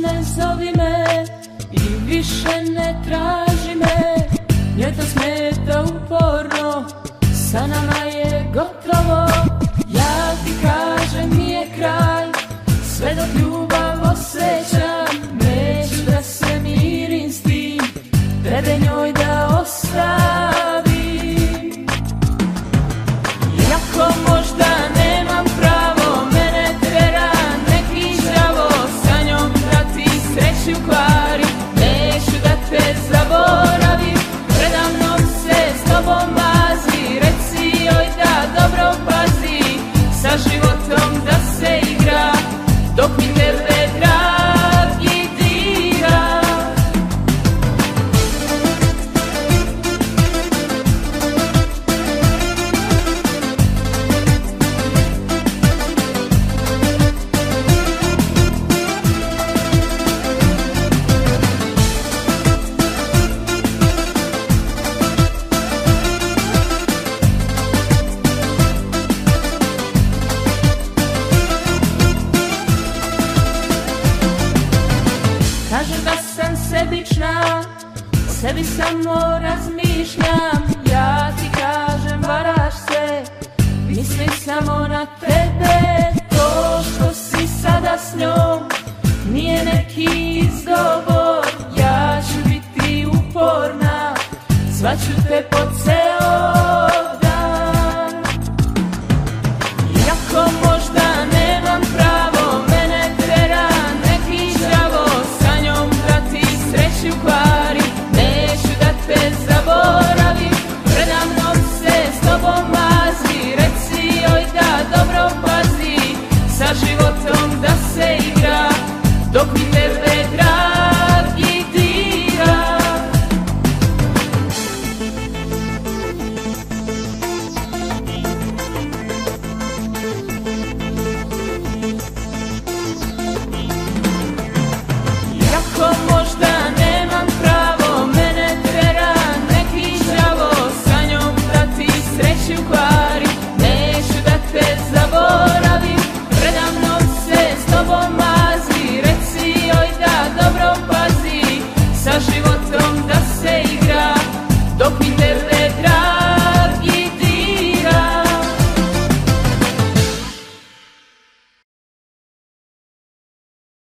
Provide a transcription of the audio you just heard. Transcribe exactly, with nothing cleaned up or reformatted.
ne zovi me i više ne traži me. Nje to smeta uporno, sa nama je gotovo. Ja ti kažem nije kraj, sve dok ljubav osjećam. Neću da se mirim s tim, tebe njoj da ostavim. Iako možda nemam pravo, mene tera neki đavo, sa njom da ti sreću kvari. Neću da te zaboravim, predamnom se s tobom mazi. Reci joj da dobro pazi, sa životom da se igra, dok mi tebe dragi dira. Kažem da sam sebična, o sebi samo razmišljam. Ja ti kažem varaš se, mislim samo na tebe. To što si sada s njom nije neki izgovor. Ja ću biti uporna, zvaću te